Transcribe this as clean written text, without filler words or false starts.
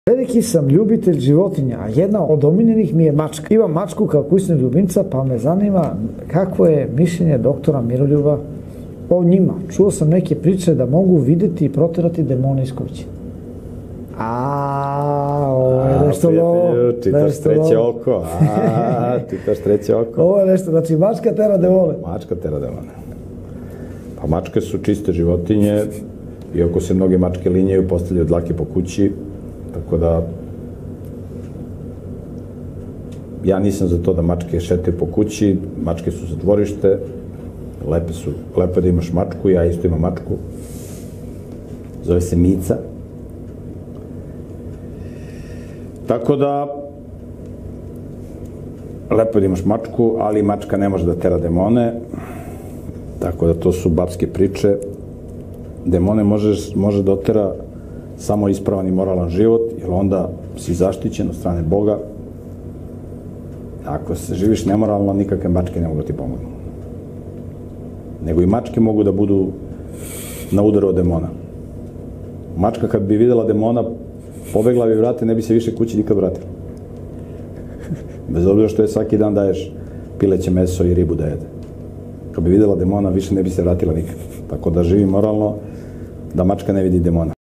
Veliki sam ljubitelj životinja, a jedna od omiljenih mi je mačka. Imam mačku kao kućnog ljubimca, pa me zanima kako je mišljenje doktora Miroljuba o njima. Čuo sam neke priče da mogu videti i proterati demone iz kuće. Ovo je nešto novo. Čitaš treće oko. Čitaš treće oko. Ovo je nešto, znači mačka tera demone. Mačka tera demone. Pa mačke su čiste životinje, iako se mnoge mačke linjaju, postavljaju dlake po kući, tako da ja nisam za to da mačke šetaju po kući, mačke su za dvorište, lepo je da imaš mačku, ja isto imam mačku, zove se Mica. Tako da, lepo je da imaš mačku, ali mačka ne može da tera demone, tako da to su babske priče. Demone može da otera samo ispravan i moralan život, jer onda si zaštićen od strane Boga. Ako se živiš nemoralno, nikakve mačke ne mogu da ti pomognu. Nego i mačke mogu da budu na udaru od demona. Mačka kad bi videla demona, pobegla bi vrate, ne bi se više kući nikad vratila. Bez obzira što je svaki dan daješ pileće meso i ribu da jede. Kad bi videla demona, više ne bi se vratila nikad. Tako da živi moralno, da mačka ne vidi demona.